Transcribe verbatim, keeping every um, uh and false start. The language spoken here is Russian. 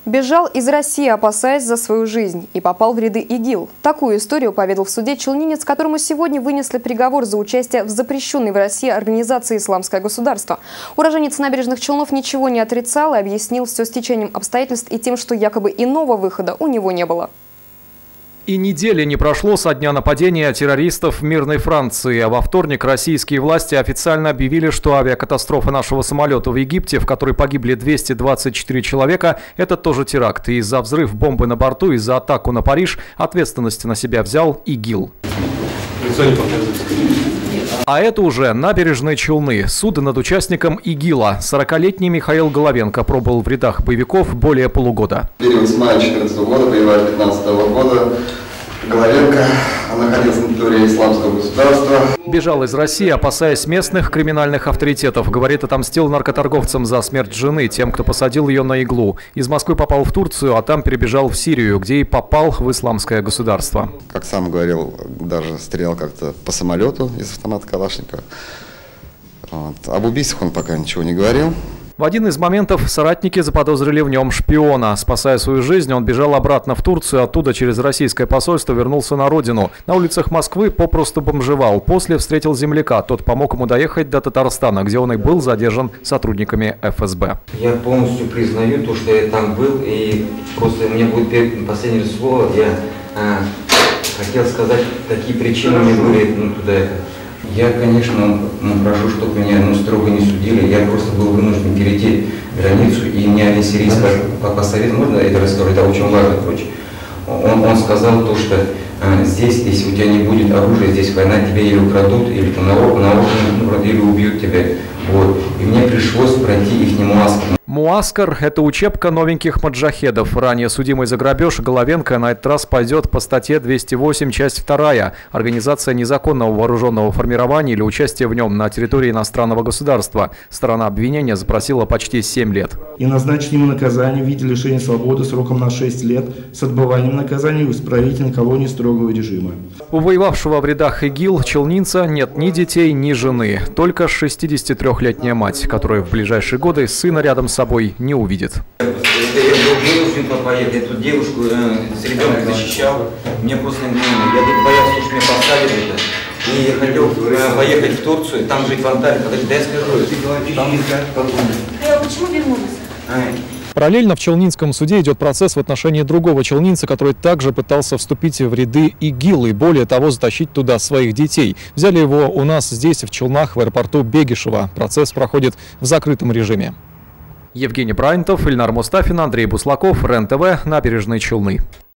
Бежал из России, опасаясь за свою жизнь, и попал в ряды ИГИЛ. Такую историю поведал в суде челнинец, которому сегодня вынесли приговор за участие в запрещенной в России организации «Исламское государство». Уроженец Набережных Челнов ничего не отрицал и объяснил все стечением обстоятельств и тем, что якобы иного выхода у него не было. И недели не прошло со дня нападения террористов в мирной Франции, а во вторник российские власти официально объявили, что авиакатастрофа нашего самолета в Египте, в которой погибли двести двадцать четыре человека, это тоже теракт. И за взрыв бомбы на борту, и за атаку на Париж ответственность на себя взял ИГИЛ. А это уже Набережные Челны. Суд над участником ИГИЛа. сорокалетний Михаил Головенко пробыл в рядах боевиков более полугода. В период с мая две тысячи четырнадцатого года по январь две тысячи пятнадцатого года Головенко находился на территории Исламского государства. Бежал из России, опасаясь местных криминальных авторитетов. Говорит, отомстил наркоторговцам за смерть жены, тем, кто посадил ее на иглу. Из Москвы попал в Турцию, а там перебежал в Сирию, где и попал в Исламское государство. Как сам говорил, даже стрелял как-то по самолету из автомата Калашникова. Вот. Об убийствах он пока ничего не говорил. В один из моментов соратники заподозрили в нем шпиона. Спасая свою жизнь, он бежал обратно в Турцию, оттуда через российское посольство вернулся на родину. На улицах Москвы попросту бомжевал. После встретил земляка. Тот помог ему доехать до Татарстана, где он и был задержан сотрудниками эф эс бэ. Я полностью признаю то, что я там был, и просто у меня будет последнее слово. Я а, хотел сказать, какие причины мне были ну, туда это. Я, конечно, ну, прошу, чтобы меня ну, строго не судили. Я просто был вынужден перейти границу, и мне Олеся Рис посоветовал, можно это рассказать, это очень важно, короче. Он, он сказал то, что а, здесь, если у тебя не будет оружия, здесь война, тебя или украдут, или там, народ, народ, ну, или убьют тебя. Вот. И мне пришлось пройти их муаскар. Муаскар – это учебка новеньких маджахедов. Ранее судимый за грабеж Головенко на этот раз пойдет по статье двести восемь, часть вторая. Организация незаконного вооруженного формирования или участие в нем на территории иностранного государства. Сторона обвинения запросила почти семь лет. И назначить ему наказание в виде лишения свободы сроком на шесть лет с отбыванием наказания в исправительной колонии строгого режима. У воевавшего в рядах ИГИЛ челнинца нет ни детей, ни жены. Только шестидесятитрёхлетняя мать, которая в ближайшие годы сына рядом с собой не увидит. Я был вынужден поехать, эту девушку э, с ребенком защищал. Мне просто ну, я тут боялся, что меня посадят это. И я хотел э, поехать в Турцию, там жить в Анталии. Подожди, да я скажу. Там... А почему вернулись? Параллельно в Челнинском суде идет процесс в отношении другого челнинца, который также пытался вступить в ряды ИГИЛ и, более того, затащить туда своих детей. Взяли его у нас здесь, в Челнах, в аэропорту Бегишева. Процесс проходит в закрытом режиме. Евгений Брайнтов, Ильнар Мустафин, Андрей Буслаков, РЕН-ТВ, Набережные Челны.